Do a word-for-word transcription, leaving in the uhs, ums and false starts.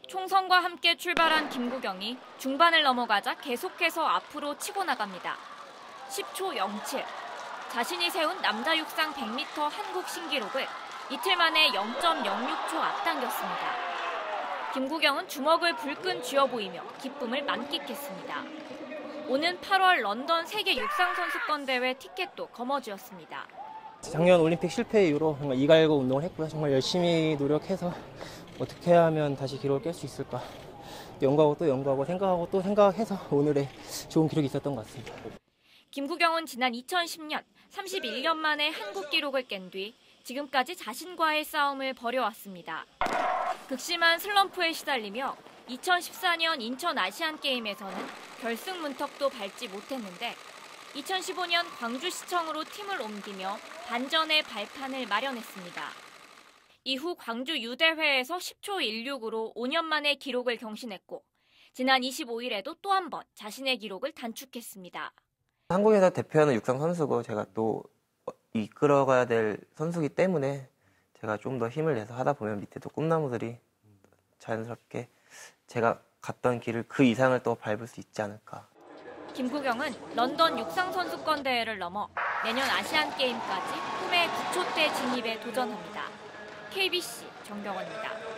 총선과 함께 출발한 김구경이 중반을 넘어가자 계속해서 앞으로 치고 나갑니다. 십 초 영칠. 자신이 세운 남자 육상 백 미터 한국 신기록을 이틀 만에 영 점 영육 초 앞당겼습니다. 김구경은 주먹을 불끈 쥐어 보이며 기쁨을 만끽했습니다. 오는 팔월 런던 세계 육상선수권 대회 티켓도 거머쥐었습니다. 작년 올림픽 실패 이후로 정말 이갈고 운동을 했고요. 정말 열심히 노력해서 어떻게 하면 다시 기록을 깰 수 있을까. 연구하고 또 연구하고 생각하고 또 생각해서 오늘의 좋은 기록이 있었던 것 같습니다. 김구경은 지난 이천십 년 삼십일 년 만에 한국 기록을 깬 뒤 지금까지 자신과의 싸움을 벌여왔습니다. 극심한 슬럼프에 시달리며 이천십사 년 인천 아시안게임에서는 결승 문턱도 밟지 못했는데 이천십오 년 광주시청으로 팀을 옮기며 반전의 발판을 마련했습니다. 이후 광주 유대회에서 십 초 일육으로 오 년 만에 기록을 경신했고 지난 이십오 일에도 또 한 번 자신의 기록을 단축했습니다. 한국에서 대표하는 육상 선수고 제가 또 이끌어가야 될 선수기 때문에 제가 좀 더 힘을 내서 하다 보면 밑에 또 꿈나무들이 자연스럽게 제가 갔던 길을 그 이상을 또 밟을 수 있지 않을까. 김구경은 런던 육상선수권 대회를 넘어 내년 아시안게임까지 꿈의 구 초대 진입에 도전합니다. 케이비씨 정경원입니다.